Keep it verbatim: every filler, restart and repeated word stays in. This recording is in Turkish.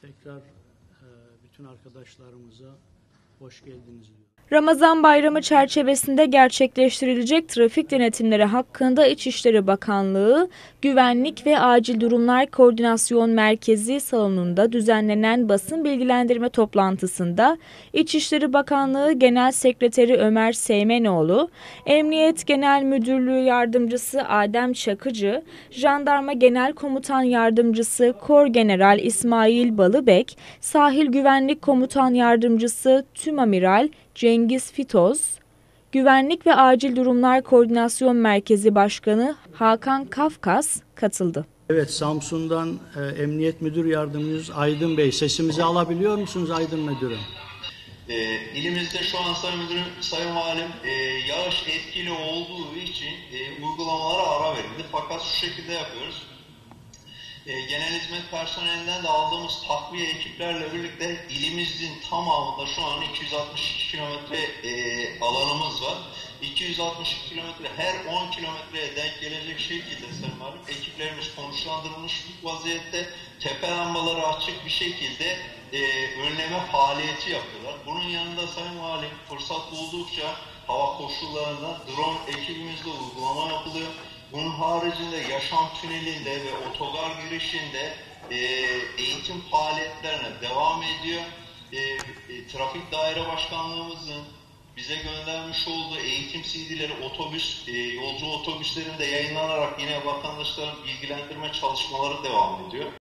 Tekrar e, bütün arkadaşlarımıza hoş geldiniz diyorum. Ramazan Bayramı çerçevesinde gerçekleştirilecek trafik denetimleri hakkında İçişleri Bakanlığı Güvenlik ve Acil Durumlar Koordinasyon Merkezi salonunda düzenlenen basın bilgilendirme toplantısında İçişleri Bakanlığı Genel Sekreteri Ömer Seymenoğlu, Emniyet Genel Müdürlüğü Yardımcısı Adem Çakıcı, Jandarma Genel Komutan Yardımcısı Korgeneral İsmail Balıbek, Sahil Güvenlik Komutan Yardımcısı Tümamiral Cengiz Fitoz, Güvenlik ve Acil Durumlar Koordinasyon Merkezi Başkanı Hakan Kafkas katıldı. Evet, Samsun'dan e, Emniyet Müdür Yardımcımız Aydın Bey, sesimizi alabiliyor musunuz Aydın Müdürüm? E, ilimizde şu an Sayın Müdürüm, Sayın Valim, e, yağış etkili olduğu için e, uygulamalara ara verildi. Fakat şu şekilde yapıyoruz. E, genel hizmet personelinden de aldığımız takviye ekiplerle birlikte ilimizin tamamında şu an iki yüz altmış iki kilometre e, alanımız var. iki yüz altmış iki kilometre her on kilometreye denk gelecek şekilde Sayın Valim, ekiplerimiz konuşlandırılmış bir vaziyette, tepe lambaları açık bir şekilde e, önleme faaliyeti yapıyorlar. Bunun yanında Sayın Valim, fırsat buldukça hava koşullarında drone ekibimizle uygulama yapılıyor. Bunun haricinde yaşam tünelinde ve otogar girişinde e, eğitim faaliyetlerine devam ediyor. E, e, Trafik Daire Başkanlığımızın bize göndermiş olduğu eğitim C D'leri otobüs, e, yolcu otobüslerinde yayınlanarak yine vatandaşların bilgilendirme çalışmaları devam ediyor.